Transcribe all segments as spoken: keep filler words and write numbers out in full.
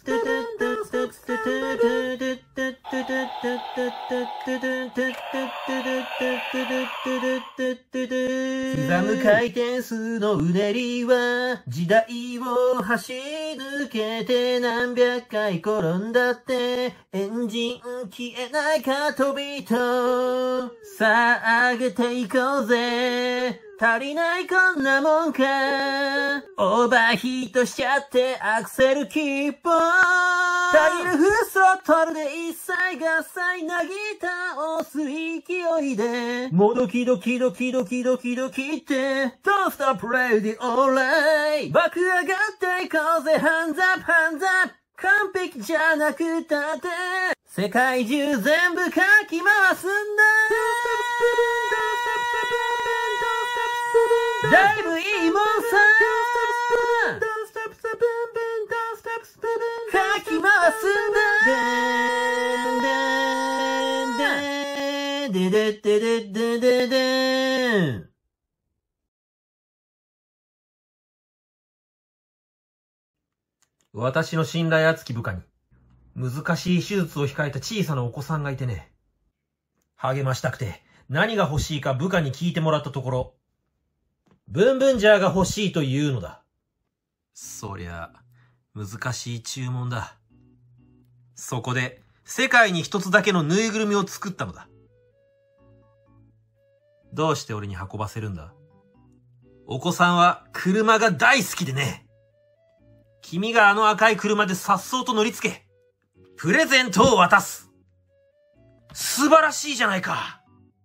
刻む回転数のうねりは時代を走り抜けて何百回転んだってエンジン消えないか飛びとさあ上げていこうぜ足りないこんなもんかオーバーヒートしちゃってアクセルキープ足りるフスロットルで一切合切なぎ倒す勢いでもどきドキドキドキドキドキってDon't stop ready alright 爆上がっていこうぜハンズアップハンズアップ完璧じゃなくたって世界中全部かき回すんだだいぶいいもんさかき回すんだでででででででん私の信頼厚き部下に難しい手術を控えた小さなお子さんがいてね励ましたくて何が欲しいか部下に聞いてもらったところブンブンジャーが欲しいというのだ。そりゃ、難しい注文だ。そこで、世界に一つだけのぬいぐるみを作ったのだ。どうして俺に運ばせるんだ？お子さんは車が大好きでね。君があの赤い車で颯爽と乗り付け、プレゼントを渡す。素晴らしいじゃないか。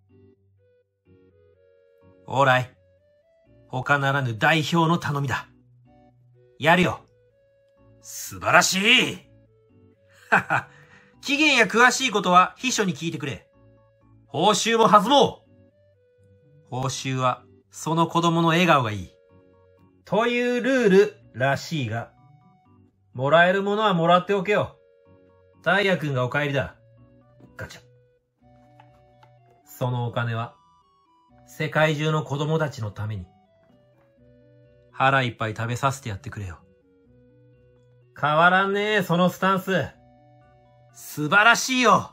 オーライ。他ならぬ代表の頼みだ。やるよ。素晴らしい。はは。期限や詳しいことは秘書に聞いてくれ。報酬も弾もう。報酬はその子供の笑顔がいい。というルールらしいが、もらえるものはもらっておけよ。ダイヤ君がお帰りだ。ガチャ。そのお金は世界中の子供たちのために。腹いっぱい食べさせてやってくれよ。変わらんねえ、そのスタンス。素晴らしいよ。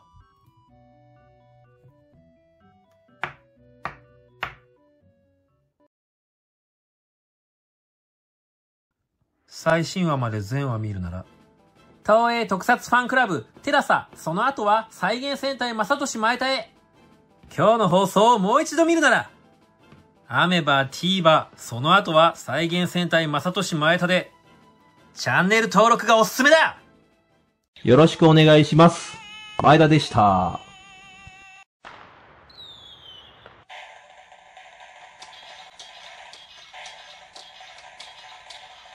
最新話まで全話見るなら、東映特撮ファンクラブ、テラサ、その後は再現戦隊正俊前田へ。今日の放送をもう一度見るなら、アメバ、TVer、その後は再現戦隊正俊前田で、チャンネル登録がおすすめだ。よろしくお願いします。前田でした。